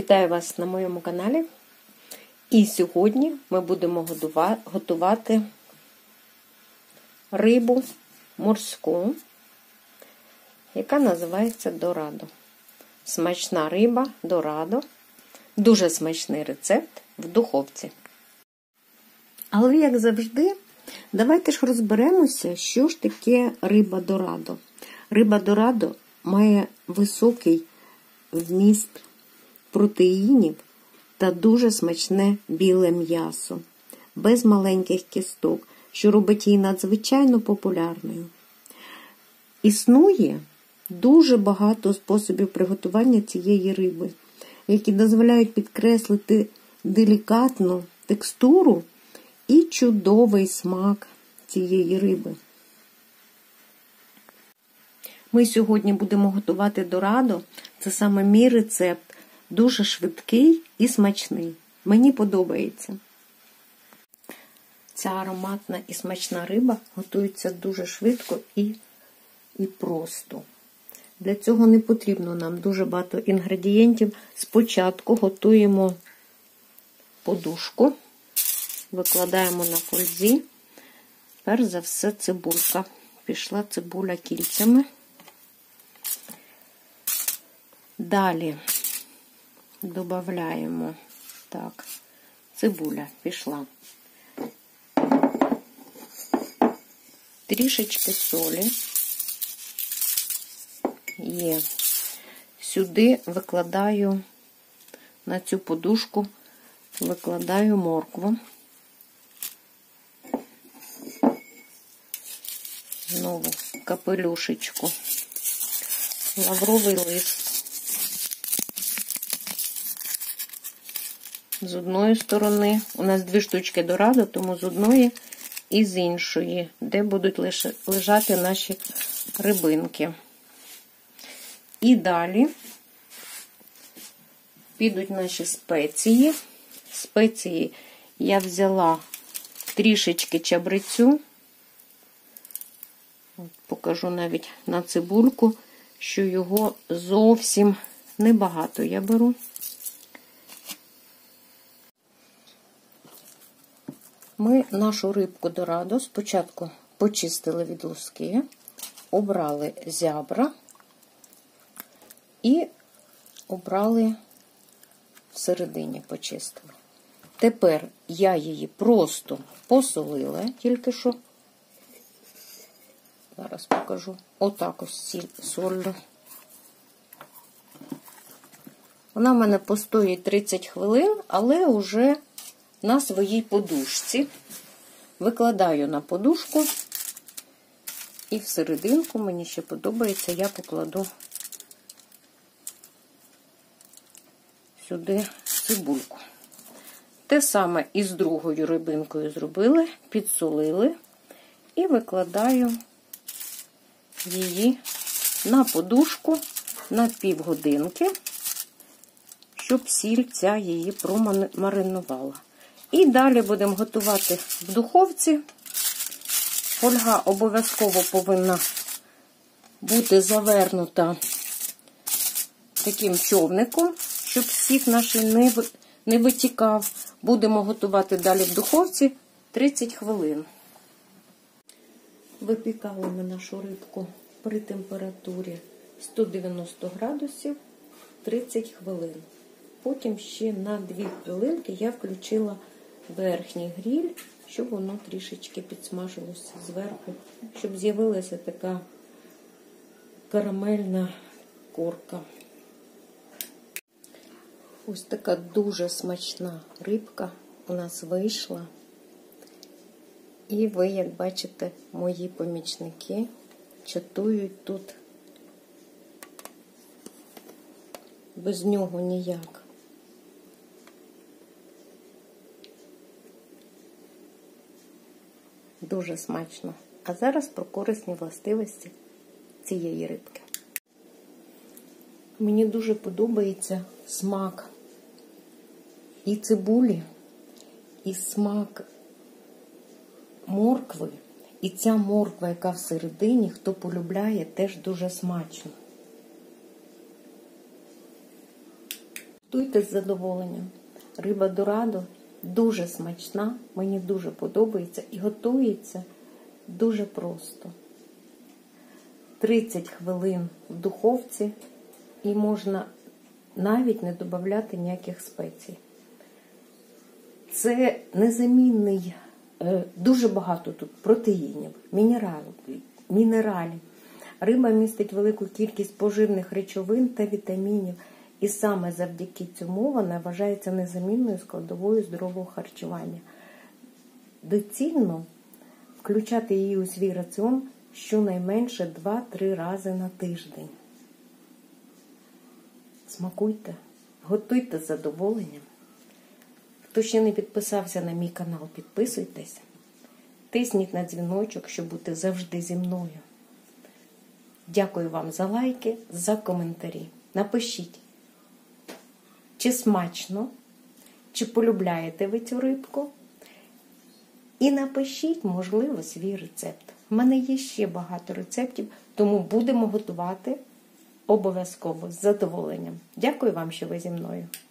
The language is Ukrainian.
Вітаю вас на моєму каналі. І сьогодні ми будемо готувати рибу морську, яка називається дорадо. Смачна риба дорадо. Дуже смачний рецепт в духовці. Але, як завжди, давайте ж розберемося, що ж таке риба дорадо. Риба дорадо має високий вміст протеїнів та дуже смачне біле м'ясо, без маленьких кісток, що робить її надзвичайно популярною. Існує дуже багато способів приготування цієї риби, які дозволяють підкреслити делікатну текстуру і чудовий смак цієї риби. Ми сьогодні будемо готувати дорадо. Це саме мій рецепт. Дуже швидкий і смачний. Мені подобається. Ця ароматна і смачна риба готується дуже швидко і просто. Для цього не потрібно нам дуже багато інгредієнтів. Спочатку готуємо подушку. Викладаємо на фользі. Перш за все цибулька. Пішла цибуля кільцями. Далі додаємо, так, цибуля пішла. Трішечки солі є. Сюди викладаю, на цю подушку викладаю моркву. Знову капелюшечку. Лавровий лист. З одної сторони, у нас 2 штучки дорадо, тому з одної і з іншої, де будуть лежати наші рибинки. І далі підуть наші спеції. Спеції я взяла трішечки чабрецю. Покажу навіть на цибульку, що його зовсім небагато я беру. Ми нашу рибку дорадо спочатку почистили від луски, обрали зябра і обрали всередині, почистили. Тепер я її просто посолила, тільки що. Зараз покажу. Отак ось солю. Вона в мене постоїть 30 хвилин, але вже на своїй подушці. Викладаю на подушку і всерединку, мені ще подобається, я покладу сюди цибульку. Те саме і з другою рибинкою зробили, підсолили і викладаю її на подушку на півгодинки, щоб сіль ця її промаринувала. І далі будемо готувати в духовці. Фольга обов'язково повинна бути завернута таким човником, щоб сік наш не витікав. Будемо готувати далі в духовці 30 хвилин. Випікали ми нашу рибку при температурі 190 градусів 30 хвилин. Потім ще на 2 хвилинки я включила верхній гриль, щоб воно трішечки підсмажилося зверху, щоб з'явилася така карамельна корка. Ось така дуже смачна рибка у нас вийшла. І ви, як бачите, мої помічники чатують тут. Без нього ніяк. Дуже смачно. А зараз про корисні властивості цієї рибки. Мені дуже подобається смак і цибулі, і смак моркви. І ця морква, яка всередині, хто полюбляє, теж дуже смачно. Готуйте з задоволенням. Риба дорадо дуже смачна, мені дуже подобається і готується дуже просто. 30 хвилин в духовці і можна навіть не додавати ніяких спецій. Це незамінний, дуже багато тут протеїнів, мінералів. Риба містить велику кількість поживних речовин та вітамінів. І саме завдяки цьому вона вважається незамінною складовою здорового харчування. Доцільно включати її у свій раціон щонайменше 2-3 рази на тиждень. Смакуйте, готуйте з задоволенням. Хто ще не підписався на мій канал, підписуйтесь. Тисніть на дзвіночок, щоб бути завжди зі мною. Дякую вам за лайки, за коментарі. Напишіть, чи смачно, чи полюбляєте ви цю рибку. І напишіть, можливо, свій рецепт. У мене є ще багато рецептів, тому будемо готувати обов'язково з задоволенням. Дякую вам, що ви зі мною.